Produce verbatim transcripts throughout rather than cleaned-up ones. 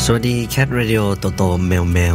สวัสดีแคทเรดิโอโตโตแมวแมว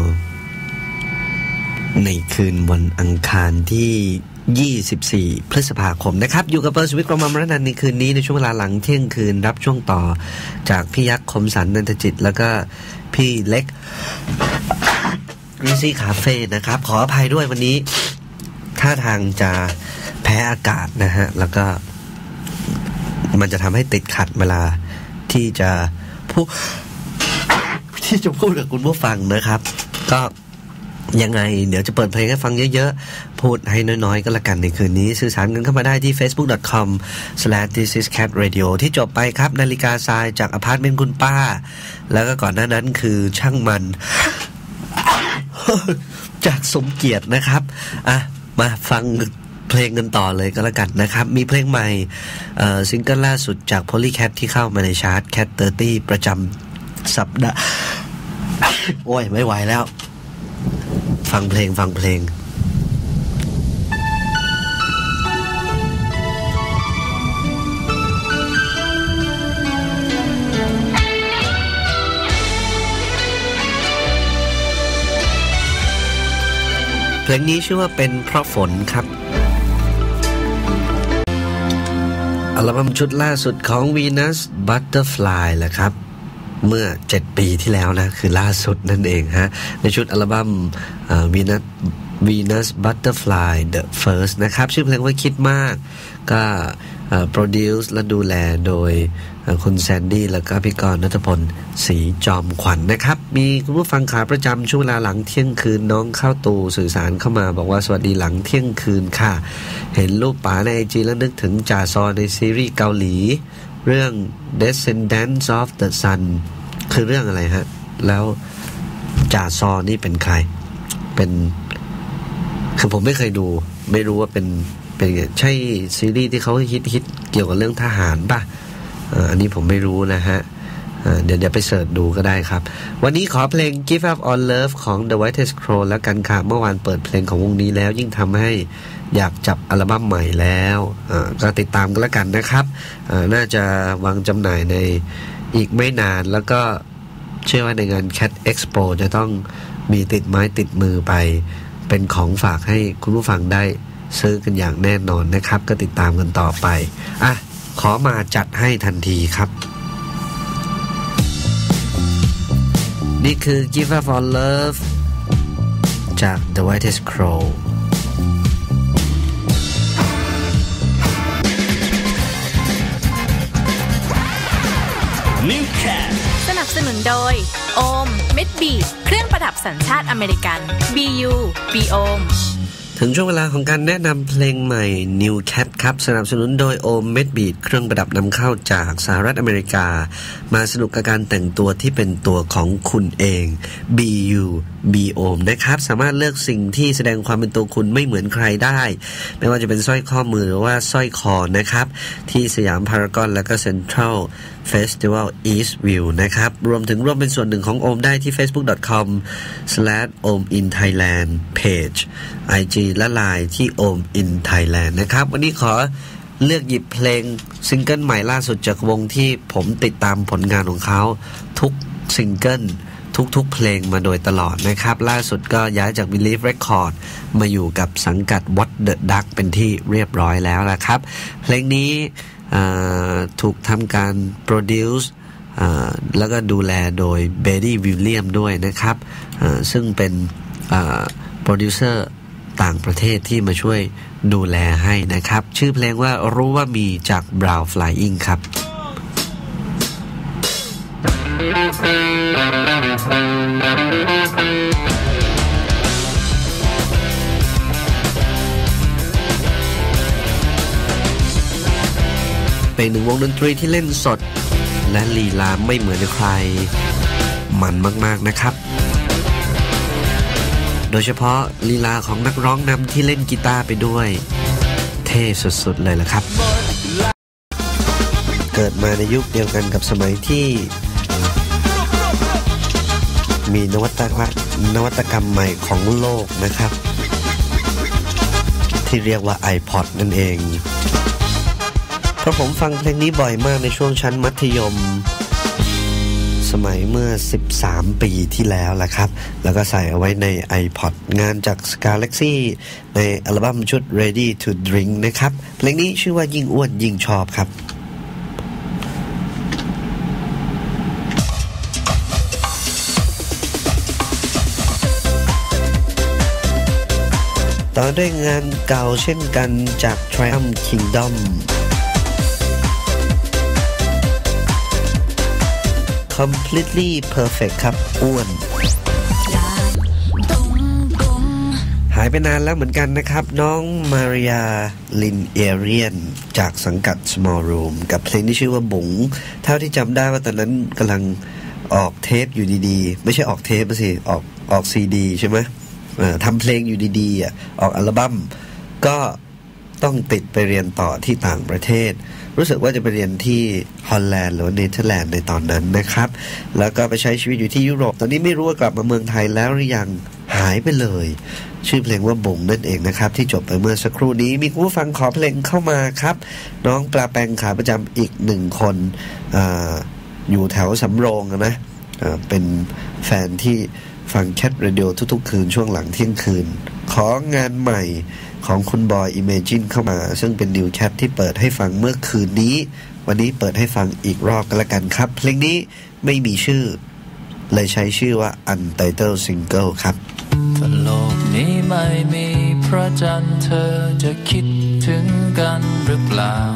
ในคืนวันอังคารที่ยี่สิบสี่พฤษภาคมนะครับอยู่กับเปิร์สวิทกรมมรนันท์ในคืนนี้ในช่วงเวลาหลังเที่ยงคืนรับช่วงต่อจากพี่ยักษ์คมสันนันทจิตแล้วก็พี่เล็กกรีซี่คาเฟ่นะครับขออภัยด้วยวันนี้ท่าทางจะแพ้อากาศนะฮะแล้วก็มันจะทำให้ติดขัดเวลาที่จะพูดที่จะพูดกับคุณผู้ฟังนะครับก็ยังไงเดี๋ยวจะเปิดเพลงให้ฟังเยอะๆพูดให้น้อยๆก็แล้วกันในคืนนี้สื่อสารกันเข้ามาได้ที่ เฟซบุ๊ก ดอท คอม สแลช ดิส อิส แคท เรดิโอ ที่จบไปครับนาฬิกาทรายจากอพาร์ตเมนต์คุณป้าแล้วก็ก่อนหน้านั้นคือช่างมัน จากสมเกียรตินะครับอ่ะมาฟังเพลงกันต่อเลยก็แล้วกันนะครับมีเพลงใหม่เอ่อซิงเกิลล่าสุดจาก Polycat ที่เข้ามาในชาร์ต Cat สามสิบประจำสัปดาห์ โอ้ยไม่ไหวแล้วฟังเพลงฟังเพลงเพลงนี้ชื่อว่าเป็นเพราะฝนครับอัลบั้มชุดล่าสุดของ Venus Butterfly แหละครับเมื่อเจ็ดปีที่แล้วนะคือล่าสุดนั่นเองฮะในชุดอัลบั้ม Venus Venus Butterfly The First นะครับชื่อเพลงว่าคิดมากก็โปรดิวซ์และดูแลโดยคุณแซนดี้แล้วก็พี่กรณ์ณัฐพลศรีจอมขวัญ นะครับมีคุณผู้ฟังขาประจำช่วงเวลาหลังเที่ยงคืนน้องเข้าตูสื่อสารเข้ามาบอกว่าสวัสดีหลังเที่ยงคืนค่ะเห็นรูปป๋าใน ไอ จี แล้วนึกถึงจ่าซอในซีรีส์เกาหลีเรื่อง Descendants of the Sun คือเรื่องอะไรฮะแล้วจ่าซอนี่เป็นใครเป็นคือผมไม่เคยดูไม่รู้ว่าเป็นเป็นใช่ซีรีส์ที่เขาฮิตฮิตเกี่ยวกับเรื่องทหารป่ะอันนี้ผมไม่รู้นะฮะเดี๋ยวเดี๋ยวไปเสิร์ชดูก็ได้ครับวันนี้ขอเพลง Give Up on Love ของ The Whitest Crow แล้วกันค่ะเมื่อวานเปิดเพลงของวงนี้แล้วยิ่งทำให้อยากจับอัลบั้มใหม่แล้วก็ติดตามกันแล้วกันนะครับน่าจะวางจำหน่ายในอีกไม่นานแล้วก็เชื่อว่าในงาน Cat Expo จะต้องมีติดไม้ติดมือไปเป็นของฝากให้คุณผู้ฟังได้ซื้อกันอย่างแน่นอนนะครับก็ติดตามกันต่อไปอ่ะขอมาจัดให้ทันทีครับนี่คือ Give Up on Love จาก The Whitest Crow New Cat สนับสนุนโดยโอมเม็ดบีเครื่องประดับสัญชาติอเมริกัน บี ยู บี โอมถึงช่วงเวลาของการแนะนำเพลงใหม่ New Cat ครับสนับสนุนโดย Om Medbeat เครื่องประดับนำเข้าจากสหรัฐอเมริกามาสนุกกับการแต่งตัวที่เป็นตัวของคุณเอง บี ยู บี โอม นะครับสามารถเลือกสิ่งที่แสดงความเป็นตัวคุณไม่เหมือนใครได้ไม่ว่าจะเป็นสร้อยข้อมือหรือว่าสร้อยคอนะครับที่สยามพารากอนและก็เซ็นทรัลเฟสติวัล East View นะครับรวมถึงร่วมเป็นส่วนหนึ่งของโอมได้ที่ เฟซบุ๊ก ดอท คอม สแลช โอม อิน ไทยแลนด์ Page ไอ จี และ ไลน์ ที่ โอม อิน ไทยแลนด์ นะครับวันนี้ขอเลือกหยิบเพลงซิงเกิลใหม่ล่าสุดจากวงที่ผมติดตามผลงานของเขาทุกซิงเกิลทุกๆเพลงมาโดยตลอดนะครับล่าสุดก็ย้ายจาก Believe Record มาอยู่กับสังกัด What the Duck เป็นที่เรียบร้อยแล้วนะครับเพลงนี้ถูกทำการโปรดิวซ์แล้วก็ดูแลโดยเบดดี้วิลเลียมด้วยนะครับซึ่งเป็นโปรดิวเซอร์ต่างประเทศที่มาช่วยดูแลให้นะครับชื่อเพลงว่ารู้ว่ามีจาก Brown Flying ครับเป็นหนึ่งวงดนตรีที่เล่นสดและลีลาไม่เหมือนใครมันมากๆนะครับโดยเฉพาะลีลาของนักร้องนำที่เล่นกีตาร์ไปด้วยเท่สุดๆเลยล่ะครับเกิดมาในยุคเดียวกันกับสมัยที่มีนวัตกรรมนวัตกรรมใหม่ของโลกนะครับที่เรียกว่า iPod นั่นเองเพราะผมฟังเพลงนี้บ่อยมากในช่วงชั้นมัธยม สมัยเมื่อสิบสามปีที่แล้วล่ะครับแล้วก็ใส่เอาไว้ใน iPod งานจาก Galaxy ในอัลบั้มชุด Ready to Drink นะครับเพลงนี้ชื่อว่ายิ่งอ้วนยิ่งชอบครับต่อด้วยงานเก่าเช่นกันจาก Triumph Kingdom Completely Perfect ครับอ้วนหายไปนานแล้วเหมือนกันนะครับน้องมาริยาลินเอเรียนจากสังกัด Small Room กับเพลงที่ชื่อว่าบุ๋งเท่าที่จำได้ว่าตอนนั้นกำลังออกเทปอยู่ดีๆไม่ใช่ออกเทปสิออกออกซีดีใช่ไหมทำเพลงอยู่ดีๆอ่ะออกอัลบั้มก็ต้องติดไปเรียนต่อที่ต่างประเทศรู้สึกว่าจะไปเรียนที่ฮอลแลนด์หรือเนเธอร์แลนด์ในตอนนั้นนะครับแล้วก็ไปใช้ชีวิตอยู่ที่ยุโรปตอนนี้ไม่รู้ว่ากลับมาเมืองไทยแล้วหรือยังหายไปเลยชื่อเพลงว่าบุ๋งนั่นเองนะครับที่จบไปเมื่อสักครู่นี้มีผู้ฟังขอเพลงเข้ามาครับน้องปลาแปงขาประจำอีกหนึ่งคนอ่าอยู่แถวสำโรงนะอ่าเป็นแฟนที่ฟังแคทเรดิโอทุกๆคืนช่วงหลังเที่ยงคืนของานใหม่ของคุณบอย Imagine เข้ามาซึ่งเป็นนิวแคทที่เปิดให้ฟังเมื่อคืนนี้วันนี้เปิดให้ฟังอีกรอบกันละกันครับเพลงนี้ไม่มีชื่อเลยใช้ชื่อว่า Untitled Single ครับถ้าโลกนี้ไม่มีพระจันทร์เธอจะคิดถึงกันหรือเปล่า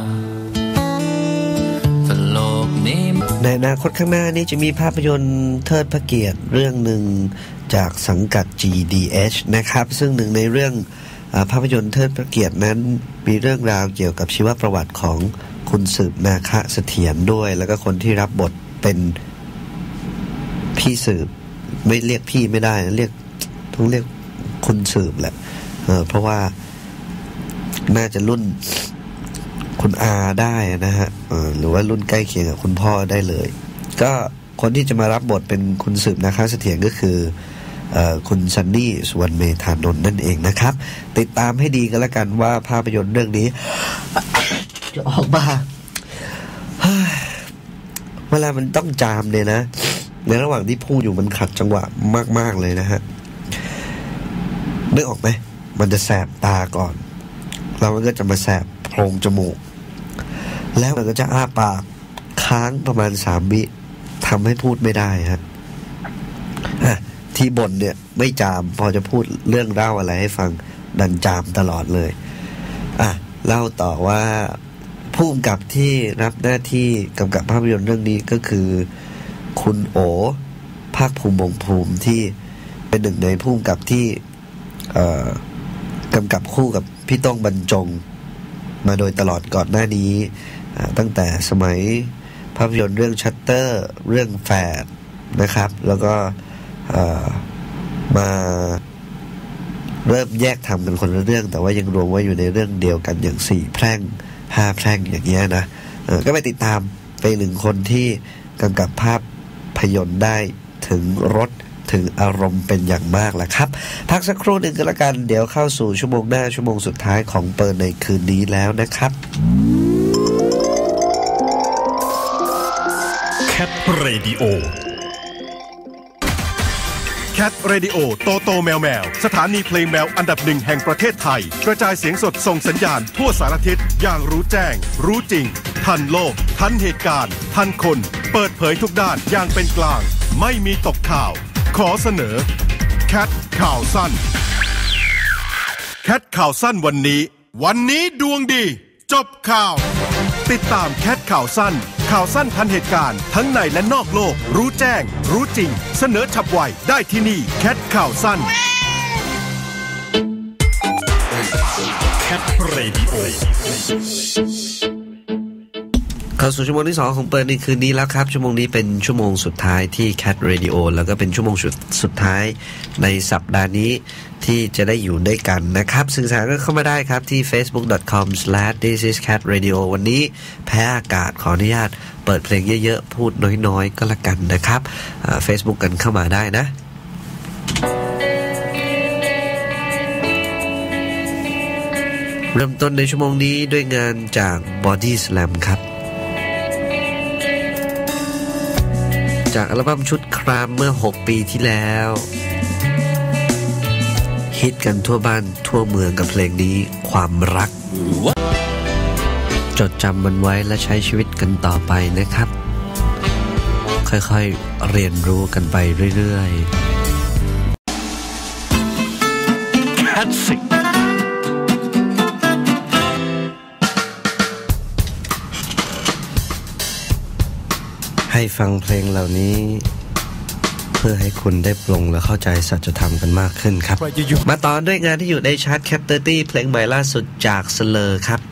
ถ้าโลกนี้ในอนาคตข้างหน้านี้จะมีภาพยนตร์เทิดพระเกียรติเรื่องหนึ่งจากสังกัด จี ดี เอช นะครับซึ่งหนึ่งในเรื่องภาพยนตร์เทิดพระเกียรตินั้นมีเรื่องราวเกี่ยวกับชีวประวัติของคุณสืบนาคะเสถียรด้วยแล้วก็คนที่รับบทเป็นพี่สืบไม่เรียกพี่ไม่ได้เรียกต้องเรียกคุณสืบแหละเออเพราะว่าน่าจะรุ่นคุณอาได้นะฮะเออหรือว่ารุ่นใกล้เคียงกับคุณพ่อได้เลยก็คนที่จะมารับบทเป็นคุณสืบนาคะเสถียรก็คือคุณซันนี่สุวรรณเมธานนท์นั่นเองนะครับติดตามให้ดีกันแล้วกันว่าภาพยนตร์เรื่องนี้จะออกมาเวลามันต้องจามเนี่ยนะในระหว่างที่พูดอยู่มันขัดจังหวะมากๆเลยนะฮะนึกออกไหมมันจะแสบตาก่อนแล้วมันก็จะมาแสบโพรงจมูกแล้วมันก็จะอ้าปากค้างประมาณสามวิทำให้พูดไม่ได้ฮะที่บ่นเนี่ยไม่จามพอจะพูดเรื่องเล่าอะไรให้ฟังดันจามตลอดเลยอ่ะเล่าต่อว่าผู้กำกับที่รับหน้าที่กำกับภาพยนตร์เรื่องนี้ก็คือคุณโอภาคภูมิวงศ์ภูมิที่เป็นหนึ่งในผู้กำกับที่เอ่อกำกับคู่กับพี่ต้องบรรจงมาโดยตลอดก่อนหน้านี้ตั้งแต่สมัยภาพยนตร์เรื่องชัตเตอร์เรื่องแฝดนะครับแล้วก็มาเริ่มแยกทำกันคนละเรื่องแต่ว่ายังรวมไว้อยู่ในเรื่องเดียวกันอย่างสี่แพร่งห้าแพร่งอย่างเงี้ยนะก็ไปติดตามไปหนึ่งคนที่กำกับภาพยนตร์ได้ถึงรสถึงอารมณ์เป็นอย่างมากแหละครับพักสักครู่หนึ่งก็แล้วกันเดี๋ยวเข้าสู่ชั่วโมงหน้าชั่วโมงสุดท้ายของเปิดในคืนนี้แล้วนะครับ Cat Radio Cat Radio โตโตแมวแมวสถานีเพลงแมวอันดับหนึ่งแห่งประเทศไทยกระจายเสียงสดส่งสัญญาณทั่วสารทิศอย่างรู้แจ้งรู้จริงทันโลกทันเหตุการณ์ทันคนเปิดเผยทุกด้านอย่างเป็นกลางไม่มีตกข่าวขอเสนอ Cat ข่าวสั้น Cat ข่าวสั้นวันนี้วันนี้ดวงดีจบข่าวติดตาม Cat ข่าวสั้นข่าวสั้นทันเหตุการณ์ทั้งในและนอกโลกรู้แจ้งรู้จริงเสนอฉับไวได้ที่นี่ Cat ข่าวสั้น Cat Radio เข้าสู่ชั่วโมงที่สองของเปิดในคืนนี้แล้วครับชั่วโมงนี้เป็นชั่วโมงสุดท้ายที่ Cat Radio แล้วก็เป็นชั่วโมงสุดท้ายในสัปดาห์นี้ที่จะได้อยู่ด้วยกันนะครับสื่อสารก็เข้ามาได้ครับที่ เฟซบุ๊ก ดอท คอม สแลช ดิส อิส แคท เรดิโอ วันนี้แพ้อากาศขออนุญาตเปิดเพลงเยอะๆพูดน้อยๆก็แล้วกันนะครับ Facebook กันเข้ามาได้นะเริ่มต้นในชั่วโมงนี้ด้วยงานจาก Body Slam ครับจากอัลบั้มชุดครามเมื่อหกปีที่แล้วฮิตกันทั่วบ้านทั่วเมืองกับเพลงนี้ความรักจดจำมันไว้และใช้ชีวิตกันต่อไปนะครับค่อยๆเรียนรู้กันไปเรื่อยๆแคทสิกให้ฟังเพลงเหล่านี้เพื่อให้คุณได้ปลงและเข้าใจสัจธรรมกันมากขึ้นครับมาต่อด้วยงานที่อยู่ในชาร์ตแคปเตอร์ตี้เพลงใหม่ล่าสุดจากสเลอร์ครับ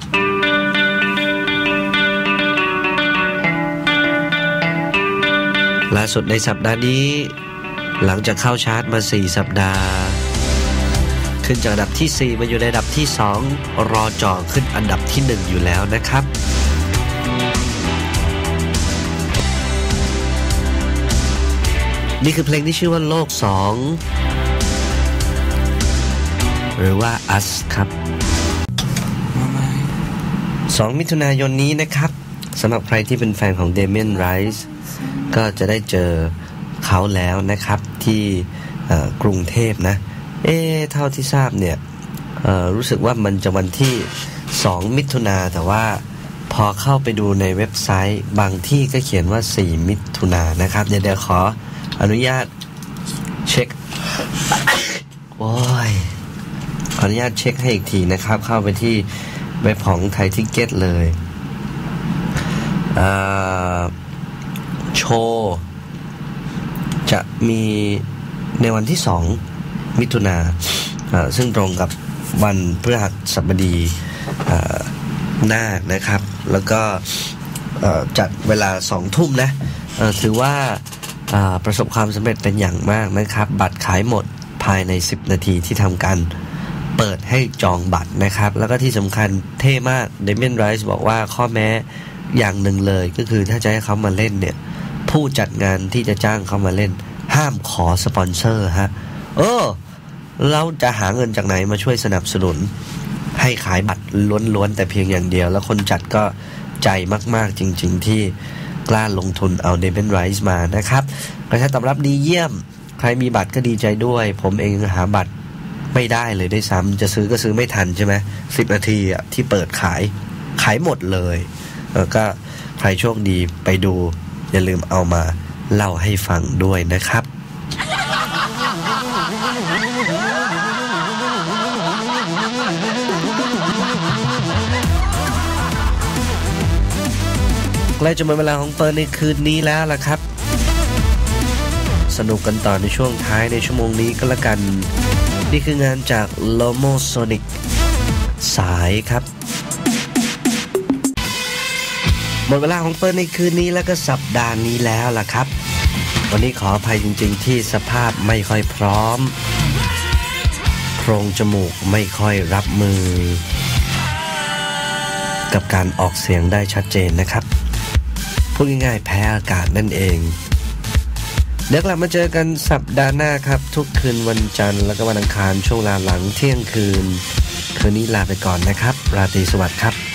ล่าสุดในสัปดาห์นี้หลังจากเข้าชาร์ตมาสี่สัปดาห์ขึ้นจากอันดับที่สี่มาอยู่ในอันดับที่สองรอจ่อขึ้นอันดับที่หนึ่งอยู่แล้วนะครับนี่คือเพลงที่ชื่อว่าโลกสองหรือว่า Us ครับสองมิถุนายนนี้นะครับสำหรับใครที่เป็นแฟนของ Damien Rice ก็จะได้เจอเขาแล้วนะครับที่กรุงเทพนะเอ๊ะเท่าที่ทราบเนี่ยรู้สึกว่ามันจะวันที่สองมิถุนาแต่ว่าพอเข้าไปดูในเว็บไซต์บางที่ก็เขียนว่าสี่มิถุนายนนะครับเดี๋ยวเดี๋ยวขออนุญาตเช็คโอ้ยขออนุญาตเช็คให้อีกทีนะครับเข้าไปที่เว็บของไทยทิเก็ตเลยโชว์จะมีในวันที่สองมิถุนาซึ่งตรงกับวันพฤหัสบดีหน้านะครับแล้วก็จัดเวลาสองทุ่มนะถือว่าประสบความสำเร็จเป็นอย่างมากนะครับบัตรขายหมดภายในสิบนาทีที่ทำการเปิดให้จองบัตรนะครับแล้วก็ที่สำคัญเท่มาก Damien Rice บอกว่าข้อแม้อย่างหนึ่งเลยก็คือถ้าจะให้เขามาเล่นเนี่ยผู้จัดงานที่จะจ้างเขามาเล่นห้ามขอสปอนเซอร์ฮะเออเราจะหาเงินจากไหนมาช่วยสนับสนุนให้ขายบัตรล้วนๆแต่เพียงอย่างเดียวแล้วคนจัดก็ใจมากๆจริงๆที่กล้าลงทุนเอา Damien Rice มานะครับกระแสตอบรับดีเยี่ยมใครมีบัตรก็ดีใจด้วยผมเองหาบัตรไม่ได้เลยด้วยซ้ำจะซื้อก็ซื้อไม่ทันใช่ไหมสิบนาทีอ่ะที่เปิดขายขายหมดเลยแล้วก็ใครโชคดีไปดูอย่าลืมเอามาเล่าให้ฟังด้วยนะครับใกล้จะหมดเวลาของเปิดในคืนนี้แล้วล่ะครับสนุกกันต่อในช่วงท้ายในชั่วโมงนี้ก็แล้วกันนี่คืองานจาก Lomo Sonic สายครับหมดเวลาของเปิดในคืนนี้แล้วก็สัปดาห์นี้แล้วล่ะครับวันนี้ขออภัยจริงๆที่สภาพไม่ค่อยพร้อมโพรงจมูกไม่ค่อยรับมือกับการออกเสียงได้ชัดเจนนะครับพูดง่ายๆแพ้อากาศนั่นเองเดี๋ยวกลับมาเจอกันสัปดาห์หน้าครับทุกคืนวันจันทร์แล้วก็วันอังคารช่วงเวลาหลังเที่ยงคืนคืนนี้ลาไปก่อนนะครับราตรีสวัสดิ์ครับ